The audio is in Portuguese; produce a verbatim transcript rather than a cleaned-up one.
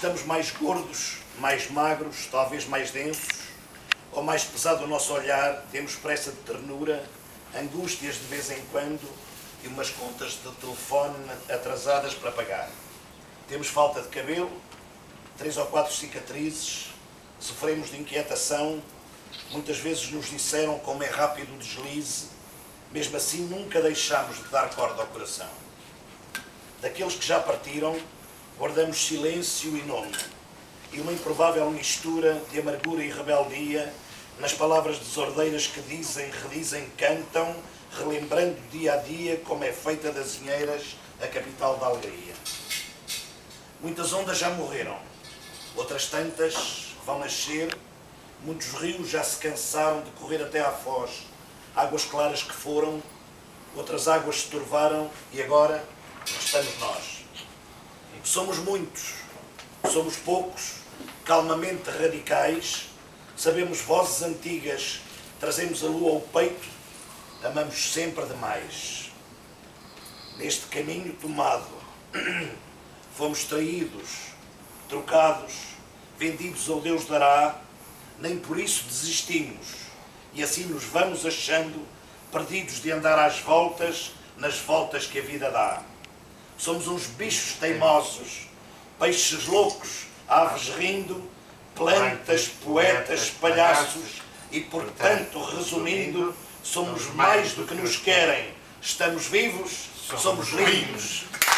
Estamos mais gordos, mais magros, talvez mais densos, ou mais pesado o nosso olhar, temos pressa de ternura, angústias de vez em quando e umas contas de telefone atrasadas para pagar. Temos falta de cabelo, três ou quatro cicatrizes, sofremos de inquietação, muitas vezes nos disseram como é rápido o deslize, mesmo assim nunca deixamos de dar corda ao coração. Daqueles que já partiram, guardamos silêncio e nome, e uma improvável mistura de amargura e rebeldia nas palavras desordeiras que dizem, redizem, cantam, relembrando dia a dia como é feita das Inheiras a capital da alegria. Muitas ondas já morreram, outras tantas vão nascer, muitos rios já se cansaram de correr até à foz, águas claras que foram, outras águas se turvaram e agora estamos nós. Somos muitos, somos poucos, calmamente radicais, sabemos vozes antigas, trazemos a lua ao peito, amamos sempre demais. Neste caminho tomado, fomos traídos, trocados, vendidos ao Deus dará, nem por isso desistimos, e assim nos vamos achando perdidos de andar às voltas, nas voltas que a vida dá. Somos uns bichos teimosos, peixes loucos, aves rindo, plantas, poetas, palhaços e, portanto, resumindo, somos mais do que nos querem. Estamos vivos, somos lindos.